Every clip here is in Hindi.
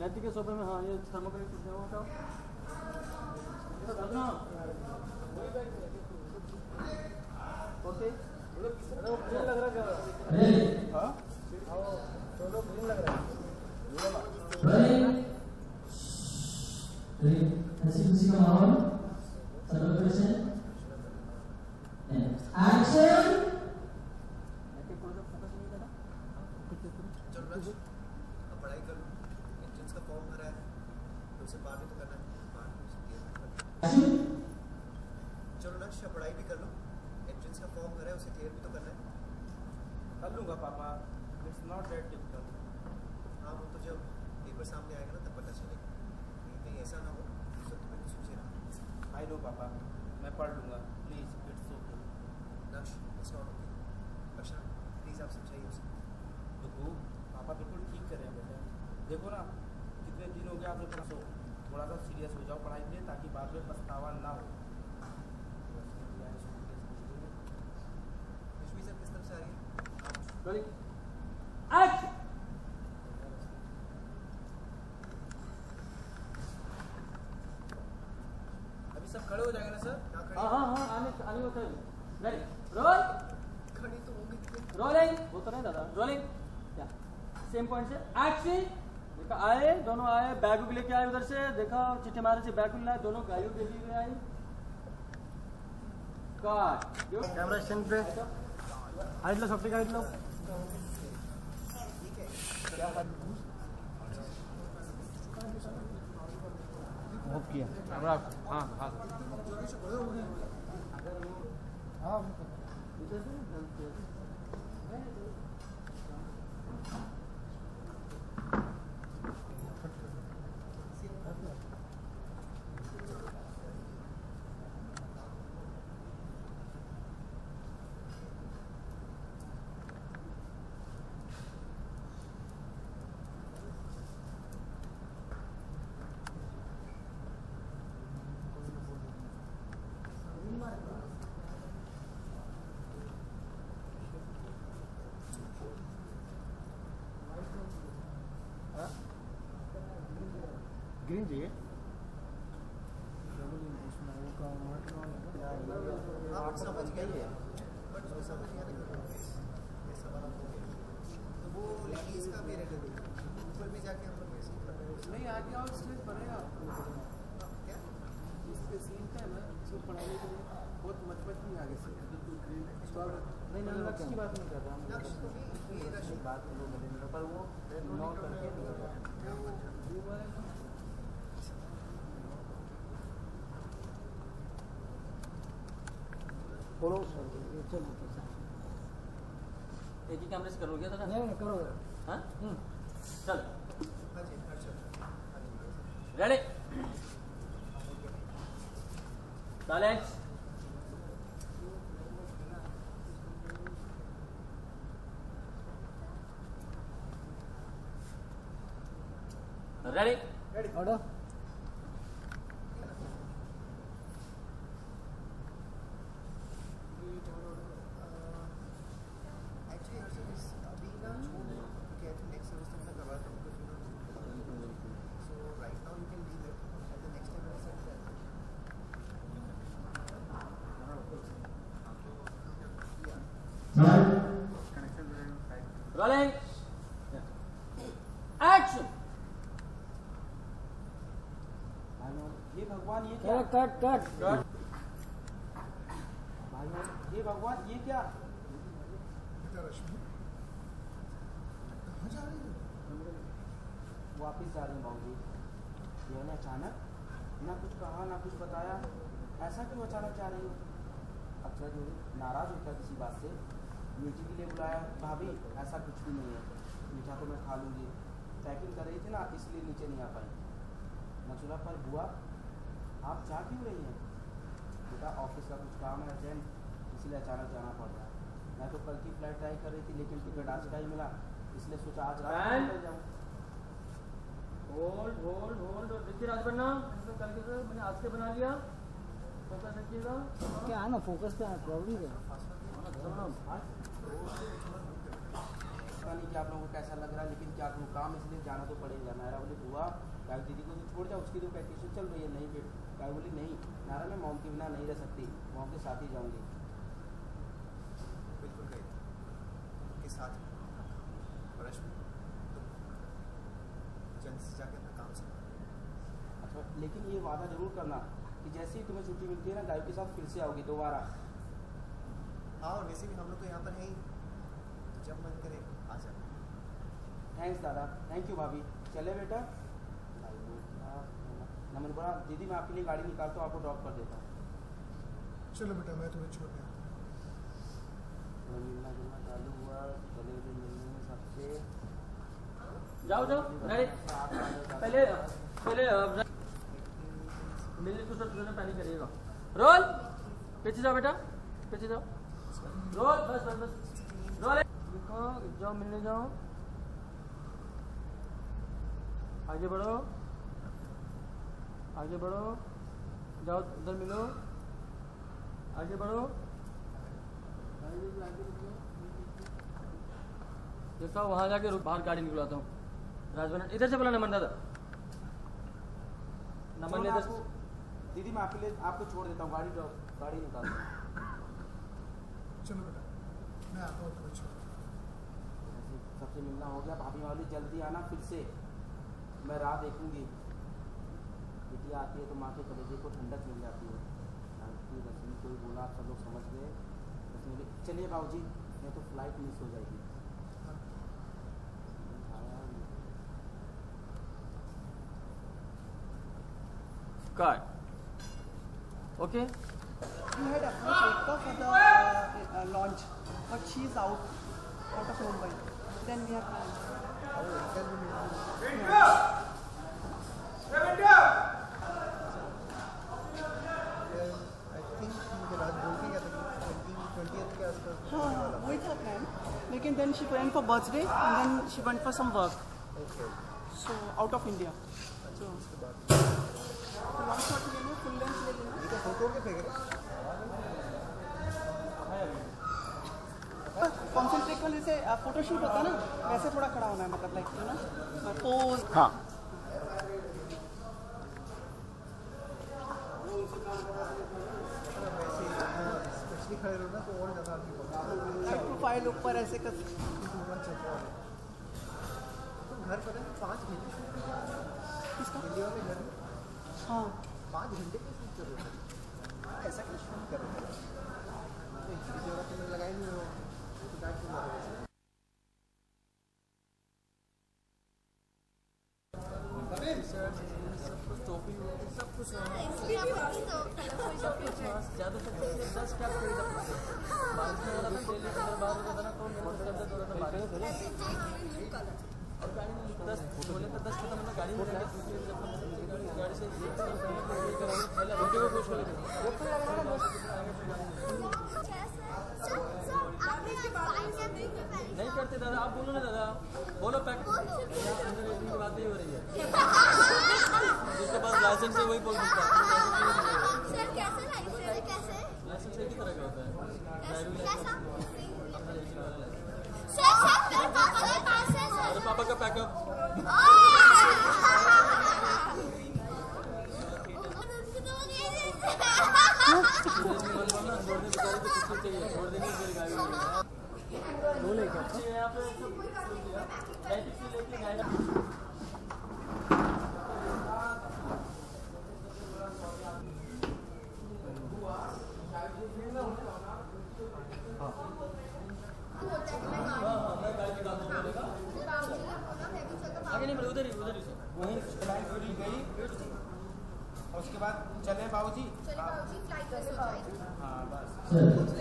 गायत्री के सोफे में। हाँ ये थर्मोकोल कुर्सी वो उठाओ। ओके ग्रीन लग रहा है। हाँ दोनों ग्रीन लग रहा है। हंसी खुशी का माहौल सेलिब्रेशन एक्शन। पढ़ाई कर लो, एंट्रेंस का फॉर्म भरा है तो उसे पार भी तो करना है। चलो लक्ष्य पढ़ाई भी कर लो, एंट्रेंस का फॉर्म भरा है उसे क्लियर भी तो करना है। कर लूँगा पापा, इट्स नॉट दैट डिफिकल्ट। हाँ वो तो जब पेपर सामने आएगा ना तब पता चलेगा। कहीं ऐसा ना हो तो तुम्हें कुछ सोचे ना। आई नो पापा, मैं पढ़ लूँगा, please it's okay. Lakshya it's not okay. Prashant please आप समझाइए उसे। तो पापा बिल्कुल ठीक कर रहे हैं बेटा। देखो ना कितने दिन हो गया आपने पढ़ा, थोड़ा सा सीरियस हो जाओ पढ़ाई के लिए ताकि बाद में पछतावा ना हो। लक्ष्मी सर किस तरफ से आ रही है? एक्शन। अभी सब खड़े हो जाएंगे ना सर? हाँ हाँ हाँ आने आने को चाहिए। Ready roll. खड़ी तो होंगे। रोलिंग वो तो नहीं दादा। रोलिंग क्या सेम पॉइंट से एक्शन। देखा आए दोनों आए, बैग भी लेके आए उधर से। देखा चिट्ठी मारे से बैग लाए, दोनों गाड़ियों के लिए आई। काट कैमरा स्टैंड पे हाइट लो, सबकी हाइट लो। ऑफ किया कैमरा। हाँ हाँ हाँ ग्रीन चाहिए। आप समझ गए बट उसको समझ नहीं आने का ऐसा वाला हो गया। तो वो लेडीज का भी रहने दो, ऊपर भी जाके हम लोग ऐसे कर रहे हैं। नहीं आगे और स्टेज पड़ेगा क्या इसके सीन का है ना, इसको पढ़ाने के लिए बहुत मचमच नहीं आगे से। नहीं नहीं लक्ष्य की बात नहीं कर रहा हूँ। लक्ष्य तो नहीं, ये लक्ष्य बात पर वो नॉट करके बोलो सर। चलो एक ही कैमरे से करोगे दादा? नहीं करो। हाँ चल हाँ जी अच्छा ready silence. Ready ready order. Actually अभी ना छोड़ दो क्योंकि आई थिंक नेक्स्ट सेमेस्टर में करवा दूँ so right now you can leave it at the next semester rolling action. ये भगवान ये क्या? Cut cut cut. ये भगवान ये क्या? रश्मि कहाँ जा रही हो? वापिस जा रही हूँ बाबूजी। ये ना अचानक ना कुछ कहा ना कुछ बताया, ऐसा क्यों अचानक जा रही हो? अच्छा जो नाराज होता किसी बात से मीठी के लिए बुलाया। भाभी ऐसा कुछ भी नहीं है, मीठा तो मैं खा लूँगी। पैकिंग कर रही थी ना इसलिए नीचे नहीं आ पाई। मसुरा पर बुआ आप जा क्यों रही हैं? बेटा ऑफिस का कुछ काम है अर्जेंट, इसलिए अचानक जाना पड़ रहा है। मैं तो कल की फ्लाइट ट्राई कर रही थी लेकिन टिकट आज का ही मिला, इसलिए सोचा आज रात निकल जाऊँ। होल्ड होल्ड होल्ड और देखिए राज बनना कल के मैंने आज के बना लिया। फोकस रखिएगा। क्या है ना फोकस पे प्रॉब्लम है। पता नहीं कि आप लोगों को कैसा लग रहा है, लेकिन क्या करूँ, काम इसलिए जाना तो पड़ेगा। नायरा बोली बुआ गायक दीदी को तो छोड़ जाओ, उसकी तो वैकेशन चल रही है। नहीं बेट, गायक बोली नहीं नायरा, मैं मॉम के बिना नहीं रह सकती, मॉम के साथ ही जाऊँगी। बिल्कुल गई के साथ ब्रश में तुम जल्द से जाके अपना काम संभालो। अच्छा, लेकिन ये वादा जरूर करना कि जैसे ही तुम्हें छुट्टी मिलती है ना, गायक के साथ फिर से आओगी दोबारा। हाँ, और वैसे भी हम लोग तो यहाँ पर हैं ही, तो जब मन करे आ जा। थैंक्स दादा, थैंक यू भाभी। चले बेटा। नमन बोला दीदी मैं आपके लिए गाड़ी निकालता हूँ, आपको ड्रॉप कर देता हूँ। चलो बेटा, मैं तुम्हें छोड़ के आता हूँ। मिलना जुलना चालू हुआ, चले गए मिलने में सबसे। जाओ जाओ नहीं, पहले पहले मिलने को सब तुमने पहले करिएगा। रोल पीछे जाओ बेटा, पीछे जाओ। रोल बस बस बस रोल। देखो जाओ मिलने जाओ, आगे बढ़ो, आगे बढ़ो, जाओ उधर मिलो, आगे बढ़ो। जैसा वहां जाके बाहर गाड़ी निकलाता हूँ। राजवन इधर से बोला नमन दादा, नमन ने इधर। दीदी मैं आपके लिए आपको छोड़ देता हूँ, गाड़ी निकालता हूँ। चलो बेटा, मैं आता हूँ तुम्हें छोड़। सबसे मिलना हो गया, भाभी वाली जल्दी आना फिर से, मैं राह देखूंगी। बिटिया आती है तो माँ के कलेजे को ठंडक मिल जाती है। रश्मि कोई बोला, आप सब लोग समझ गए। रश्मि चलिए बाबूजी, नहीं तो फ्लाइट मिस हो जाएगी। Okay. We had approached Ekta for the launch, but she is out of Mumbai. Then we have planned. I think मुझे रात बोल के गया था कि 20th के आसपास। हाँ वही था प्लान, लेकिन then she went for birthday and then she went for some work. Okay. So out of India. So long shot ले लो, full length ले लेना। ये तो फोटो के फेंक रहे। कॉन्सेंट्रेट वाले से फोटो शूट होता है ना, वैसे थोड़ा खड़ा होना है, मतलब लाइक यू नो पोज। हाँ स्पेशली खड़े रहो ना तो और ज़्यादा आपकी हाई प्रोफाइल ऊपर ऐसे कर। तुम घर पता नहीं 5 घंटे शूट कर रहे हो। इसका इंडिया में घर में हाँ 5 घंटे पे शूट कर रहे थे। ऐसा क्या शूट कर रहे थे? तो इतनी जगह तुमने लगाई नहीं हो, तो बैठ क्यों लगा रहे थे? सब कुछ टोपी सब कुछ ज़्यादा से 10 कैप खरीदा। बारिश में हो रहा था, दिल्ली के दरबार हो रहा था ना, कौन दर्द हो रहा था बारिश में। और गाड़ी में 10 बोले तो 10 खत्म होना, गाड़ी में गाड़ी से वीडियो को पूछ नहीं करते दादा, आप बोलो ना दादा, बोलो पैक। अंदर की बात ही हो रही है, जिसके पास लाइसेंस है वही बोल सकता है। लाइसेंस एक ही तरह का होता है, अरे पापा का पैकअप। छोड़ देंगे फिर गाड़ी बोले क्या आगे नहीं, उधर ही वहीं फ्लाइट गई और उसके बाद चले बाबूजी। हाँ बस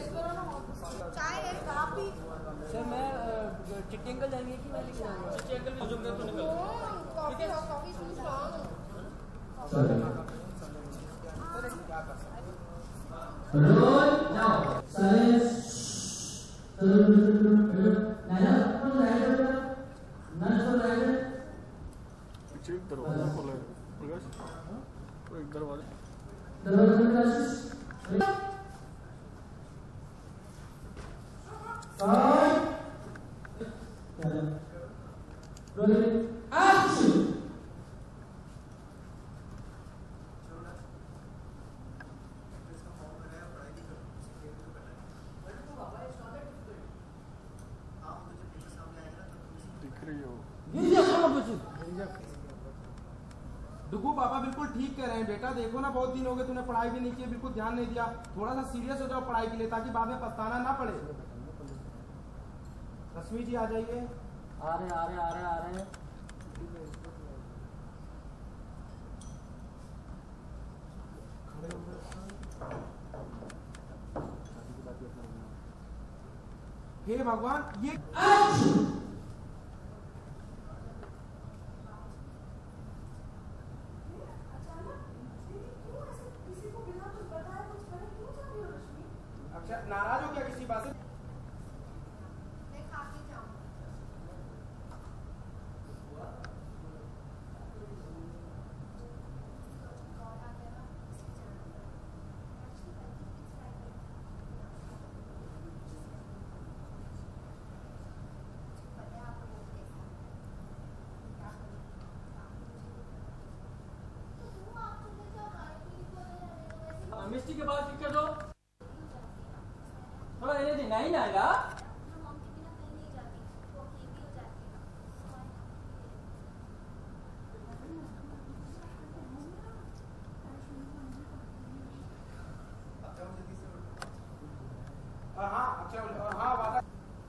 सर मैं चिट्टी अंकल जाएंगे कि मैं लेके जाऊँगा? चिट्टी अंकल भी जो तो निकल ठीक है। क्या कर सकते रोल जाओ साइलेंस। नाना कौन राइडर नन फॉर राइडर पीछे एक दरवाजा खोला है प्रकाश, और एक दरवाजा दरवाजा दिख रही हो डुगू पापा बिल्कुल ठीक कह रहे हैं बेटा। देखो ना बहुत दिन हो गए तूने पढ़ाई भी नहीं की, बिल्कुल ध्यान नहीं दिया। थोड़ा सा सीरियस हो जाओ पढ़ाई के लिए ताकि बाद में पछताना ना पड़े। रश्मि जी आ जाइए। आ रहे हैं। हे भगवान ये अच्छा नाराज हो क्या किसी बात से? मिस्टी के बाद दिक्कत हो थोड़ा नहीं आएगा। हाँ अच्छा हाँ वादा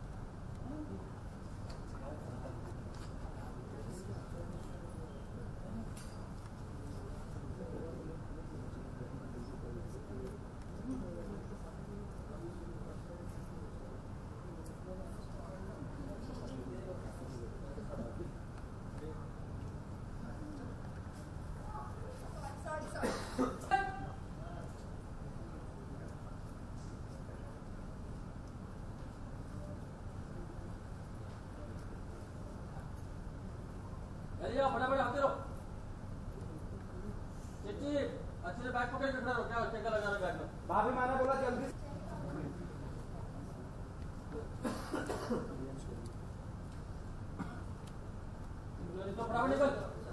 फटाफट आते रहो। चिट्ठी अच्छे से बैग पकड़ के खड़ा रहो। क्या चक्कर लगा रहे बैग में? भाभी माना बोला जल्दी तो फटाफट निकल।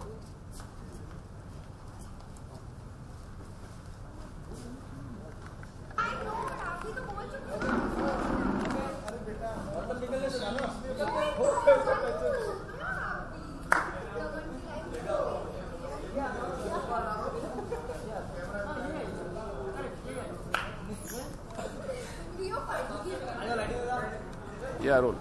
क्या रोल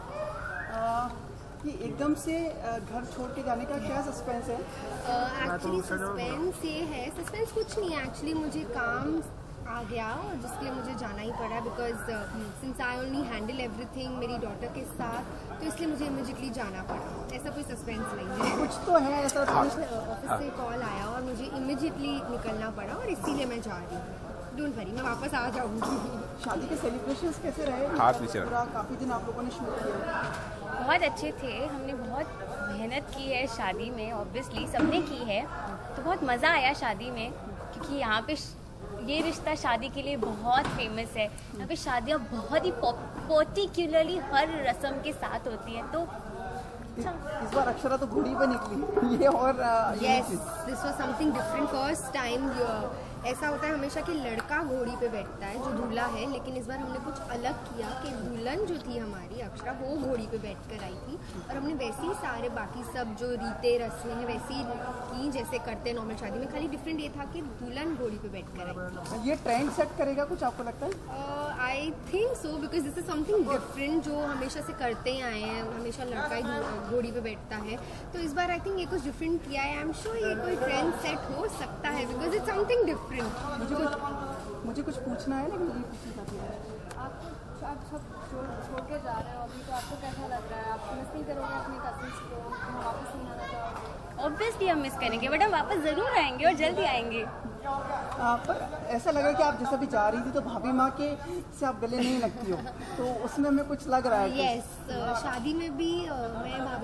कि एकदम से घर छोड़ के जाने का क्या सस्पेंस है? एक्चुअली सस्पेंस ये है, सस्पेंस कुछ नहीं है। एक्चुअली मुझे काम आ गया और जिसके लिए मुझे जाना ही पड़ा because since I only handle everything मेरी डॉटर के साथ, तो इसलिए मुझे इमीडिएटली जाना पड़ा। ऐसा कोई सस्पेंस नहीं है। कुछ तो है ऐसा। ऑफिस से कॉल आया और मुझे इमीडिएटली निकलना पड़ा और इसीलिए मैं जा रही हूँ। डोंट वरी, मैं वापस आ जाऊँगी। शादी के सेलिब्रेशंस कैसे रहे? हाथ नीचे रख। पूरा काफ़ी दिन आप लोगों ने शूट किया। बहुत अच्छे थे। हमने बहुत मेहनत की है शादी में, ऑब्वियसली सबने की है, तो बहुत मज़ा आया शादी में क्योंकि यहाँ पे ये रिश्ता शादी के लिए बहुत फेमस है। यहाँ पे शादियाँ बहुत ही पर्टिकुलरली हर रस्म के साथ होती हैं। तो इस बार अक्षरा तो घोड़ी पे निकली ये और yes, this was something different. First time ऐसा होता है हमेशा कि लड़का घोड़ी पे बैठता है जो दूल्हा है, लेकिन इस बार हमने कुछ अलग किया कि दुल्हन जो थी हमारी अक्षरा वो घोड़ी पे बैठ कर आई थी और हमने वैसे ही सारे बाकी सब जो रीते रस्में हैं वैसे ही की जैसे करते हैं नॉर्मल शादी में। खाली डिफरेंट ये था कि दुल्हन घोड़ी पे बैठ कर आई थी। ये ट्रेंड सेट करेगा कुछ आपको लगता है? I think so because this is something different जो हमेशा से करते ही आए हैं। हमेशा लड़का ही घोड़ी पे बैठता है, तो इस बार आई थिंक ये कुछ डिफरेंट किया है। आई एम श्योर ये कोई ट्रेंड सेट हो सकता है बिकॉज इट्स समथिंग डिफरेंट। मुझे कुछ पूछना है लेकिन ये पूछना चाहती हूँ। आप सब छोड़ के जा रहे हो अभी, तो आपको कैसा लग रहा है? आप मिस नहीं करोगे अपने कजिन्स को? वापस नहीं आना चाहोगे? ऑब्वियसली हम मिस करेंगे बट हम वापस ज़रूर आएंगे और जल्दी आएंगे। पर ऐसा लगा कि आप जैसा भी जा रही थी तो भाभी माँ के से आप गले नहीं लगती हो, तो उसमें हमें कुछ लग रहा है। यस, शादी में भी मैं भाभी माँ से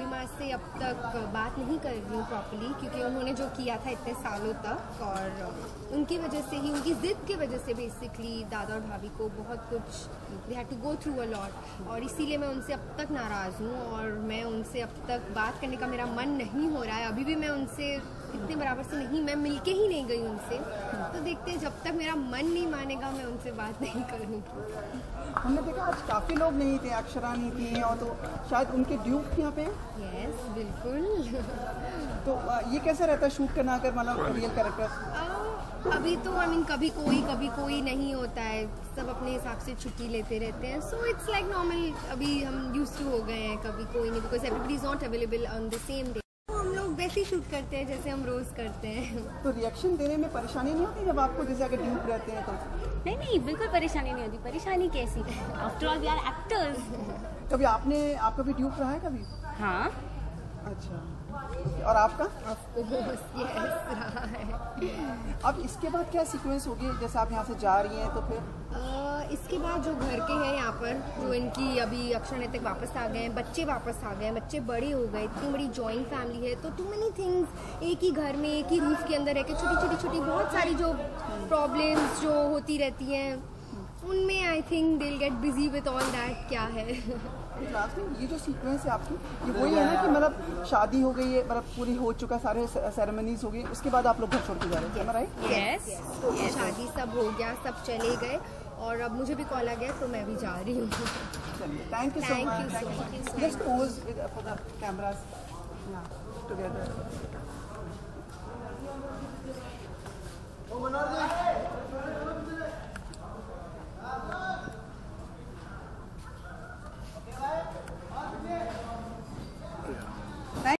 अब तक बात नहीं कर रही हूँ प्रॉपर्ली, क्योंकि उन्होंने जो किया था इतने सालों तक, और उनकी वजह से ही, उनकी ज़िद की वजह से बेसिकली दादा और भाभी को बहुत कुछ they had to go through a lot, और इसीलिए मैं उनसे अब तक नाराज़ हूँ और मैं उनसे अब तक बात करने का मेरा मन नहीं हो रहा है। अभी भी मैं उनसे इतने बराबर से नहीं, मैं मिलके ही नहीं गई उनसे, तो देखते हैं, जब तक मेरा मन नहीं मानेगा मैं उनसे बात नहीं करूँगी। हमने देखा आज काफ़ी लोग नहीं थे, अक्षरा नहीं थी, और तो शायद उनके ड्यूक यहाँ पे। यस बिल्कुल। तो ये कैसा रहता है शूट करना अगर मतलब रियल कैरेक्टर्स? अभी तो आई मीन कभी कोई नहीं होता है, सब अपने हिसाब से छुट्टी लेते रहते हैं, सो इट्स लाइक नॉर्मल। अभी हम यूज्ड टू हो गए हैं, कभी कोई नहीं, because everybody is not available on the same day. हम लोग वैसे ही शूट करते हैं जैसे हम रोज़ करते हैं। तो रिएक्शन देने में परेशानी नहीं होती जब आपको जैसे अगर ड्यूक रहते हैं तो? नहीं, बिल्कुल परेशानी नहीं होती। परेशानी कैसी, after all we are actors. कभी आपका भी ड्यूक रहा है कभी? हाँ। अच्छा, और आपका? यस रहा है। अब इसके बाद क्या सीक्वेंस होगी, जैसे आप यहाँ से जा रही हैं तो फिर? इसके बाद जो घर के हैं यहाँ पर, जो इनकी अभी अक्षर तक वापस आ गए हैं, बच्चे वापस आ गए हैं, बच्चे बड़े हो गए, इतनी बड़ी जॉइंट फैमिली है, तो टू मेनी थिंग्स, एक ही घर में एक ही रूफ के अंदर रह के छोटी बहुत सारी जो प्रॉब्लम्स जो होती रहती हैं, उनमें I think they will get busy with all that. क्या है लास्ट में ये जो सीक्वेंस है आपकी, ये वही है ना कि मतलब शादी हो गई है, मतलब पूरी हो चुका, सारे सेरेमनीज हो गई, उसके बाद आप लोग घर छोड़ के जा रहे हैं, राइट? यस, तो शादी सब हो गया, सब चले गए, और अब मुझे भी कॉल आ गया तो मैं भी जा रही हूँ। Thank you so much. Just pose for the cameras together.